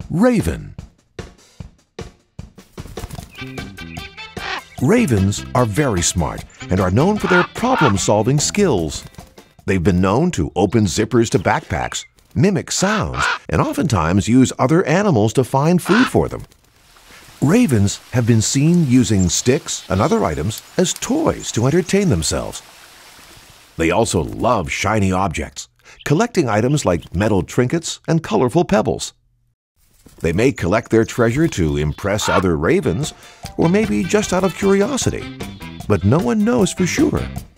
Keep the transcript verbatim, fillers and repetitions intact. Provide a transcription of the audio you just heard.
Raven. Ravens are very smart and are known for their problem-solving skills. They've been known to open zippers to backpacks, mimic sounds, and oftentimes use other animals to find food for them. Ravens have been seen using sticks and other items as toys to entertain themselves. They also love shiny objects, collecting items like metal trinkets and colorful pebbles. They may collect their treasure to impress other ravens, or maybe just out of curiosity, but no one knows for sure.